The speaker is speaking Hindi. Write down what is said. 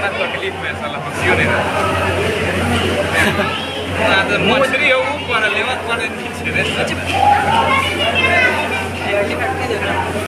बड़ा तकलीफ में साला हंसियो नहीं रहा मछली हो ऊपर लेवत पर नीचे रे